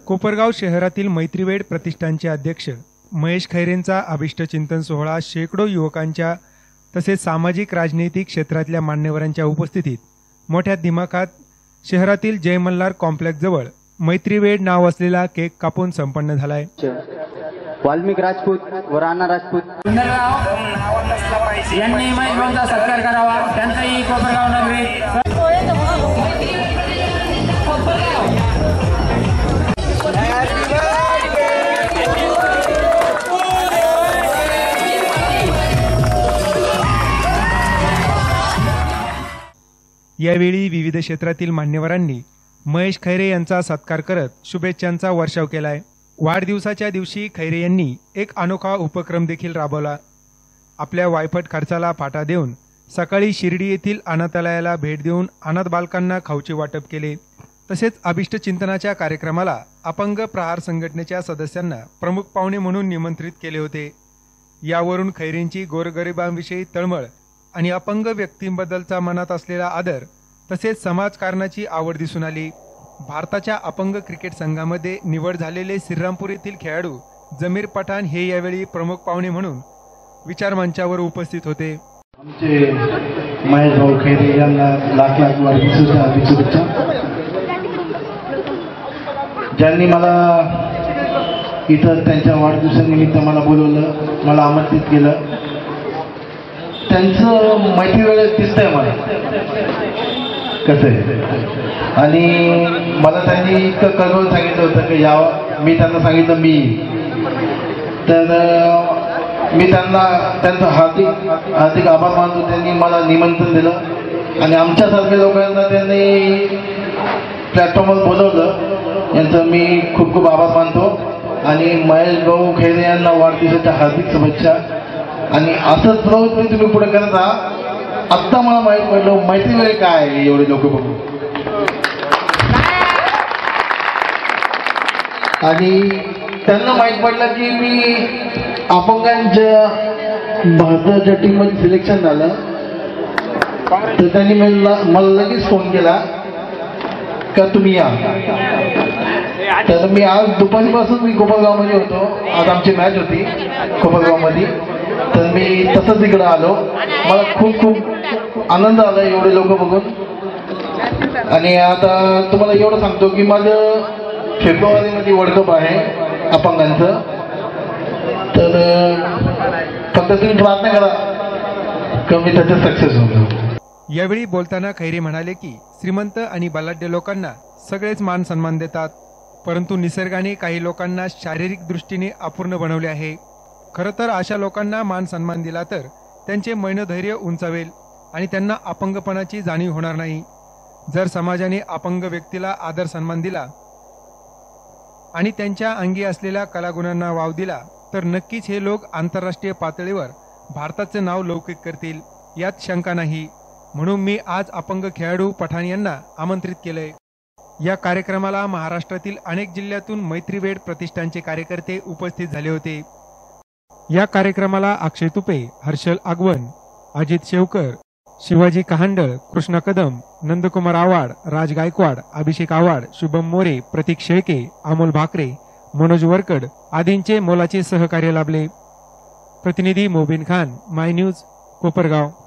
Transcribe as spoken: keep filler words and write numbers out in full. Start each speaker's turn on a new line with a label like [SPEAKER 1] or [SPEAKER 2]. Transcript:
[SPEAKER 1] कोपरगाव शहरातील मैत्रीवेड प्रतिष्ठानचे अध्यक्ष महेश खैरेंचा अभिष्टचिंतन सोहळा शेकडो युवकांच्या तसेच सामाजिक राजनैतिक क्षेत्रातल्या मान्यवरांच्या उपस्थितीत मोठ्या दिमाखात शहरातील जय मल्हार कॉम्प्लेक्स जवळ मैत्रीवेड नाव असलेला केक कापून संपन्न झालाय।
[SPEAKER 2] वाल्मिक राजपूत व राणा राजपूत
[SPEAKER 3] यांनी महिलांचा सत्कार करावा, त्यांचाही कोपरगाव नगरीत
[SPEAKER 1] यावेळी विविध क्षेत्रातील मान्यवरांनी महेश खैरे यांचा सत्कार करत शुभेच्छांचा वर्षाव केलाय। वाढदिवसाच्या दिवशी खैरे यांनी एक अनोखा उपक्रम देखील राबवला। आपल्या वायफट खर्चाला फाटा देऊन सकाळी शिर्डी येथील अनाथालयाला भेट देऊन अनाथ बालकांना खाऊचे वाटप केले। तसेच अभिष्टचिंतनाच्या कार्यक्रमाला अपंग प्रहार संघटनेच्या सदस्यांना प्रमुख पाहुणे म्हणून निमंत्रित केले होते। यावरून खैरेंची गोरगरिबांविषयी तळमळ आणि अपंग व्यक्तींबद्दलचा मनात असलेला आदर तसेच समाजकारणाची आवड दिसून आली। भारताच्या अपंग क्रिकेट संघामध्ये निवड झालेले श्रीरामपूर येथील खेळाडू जमीर पठाण हे यावेळी प्रमुख पाहुणे म्हणून विचारमंचावर उपस्थित होते।
[SPEAKER 4] आमचे महेश भाऊ खैरे यांना लाख लाख वाढदिवसाच्या शुभेच्छा। ज्यांनी मला इथं त्यांच्या वाढदिवसानिमित्त मला बोलवलं, मला आमंत्रित केलं, त्यांचं माहिती वेळेत दिसतंय मला कसं आहे। आणि मला त्यांनी इतकं कळवून सांगितलं होतं की यावं, मी त्यांना सांगितलं मी तर मी त्यांना त्यांचं हार्दिक हार्दिक आभार मानतो। त्यांनी मला निमंत्रण दिलं आणि आमच्यासारख्या लोकांना त्यांनी प्लॅटफॉर्मवर बोलवलं, यांचं मी खूप खूप आभार मानतो। आणि महेश भाऊ खैरे यांना वाढदिवसाच्या हार्दिक शुभेच्छा। आणि असंच प्रवृत्ती तुम्ही पुढे करत आहात। आत्ता मला माहीत पडलं मैत्री वेळ काय आहे, एवढे लोक बघून। आणि त्यांना माहीत पडलं की मी अपंगांच्या भारताच्या टीममध्ये सिलेक्शन झालं, तर त्यांनी मला मला लगेच फोन केला का तुम्ही या। तर मी आज दुपारीपासून मी कोपरगावमध्ये होतो, आज आमची मॅच होती कोपरगावमध्ये, तर मी तसंच इकडं आलो। मला खूप खूप आनंद आला एवढे लोक बघून। आणि आता तुम्हाला एवढं सांगतो की माझं फेब्रुवारीमध्ये वर्ल्ड कप आहे अपंगांचं, तर फक्त तुम्ही प्रार्थना करा की मी त्याच्यात सक्सेस होतो।
[SPEAKER 1] यावेळी बोलताना खैरे म्हणाले की श्रीमंत आणि बलाढ्य लोकांना सगळेच मान सन्मान देतात, परंतु निसर्गाने काही लोकांना शारीरिक दृष्टीने अपूर्ण बनवले आहे। खरं तर अशा लोकांना मान सन्मान दिला तर त्यांचे मनोधैर्य उंचावेल आणि त्यांना अपंगपणाची जाणीव होणार नाही। जर समाजाने अपंग व्यक्तीला आदर सन्मान दिला आणि त्यांच्या अंगी असलेल्या कलागुणांना वाव दिला तर नक्कीच हे लोक आंतरराष्ट्रीय पातळीवर भारताचे नाव लौकिक करतील, यात शंका नाही। म्हणून मी आज अपंग खेळाडू पठाण यांना आमंत्रित केलंय। या कार्यक्रमाला महाराष्ट्रातील अनेक जिल्ह्यातून मैत्रीवेड प्रतिष्ठानचे कार्यकर्ते उपस्थित झाले होते। या कार्यक्रमाला अक्षय तुपे, हर्षल आगवण, अजित शेवकर, शिवाजी कहांडळ, कृष्णा कदम, नंदकुमार आवाड, राज गायकवाड, अभिषेक आवाड, शुभम मोरे, प्रतीक शेळके, अमोल भाकरे, मनोज वरकड आदींचे मोलाचे सहकार्य लाभले। प्रतिनिधी मोबिन खान, माय न्यूज, कोपरगाव।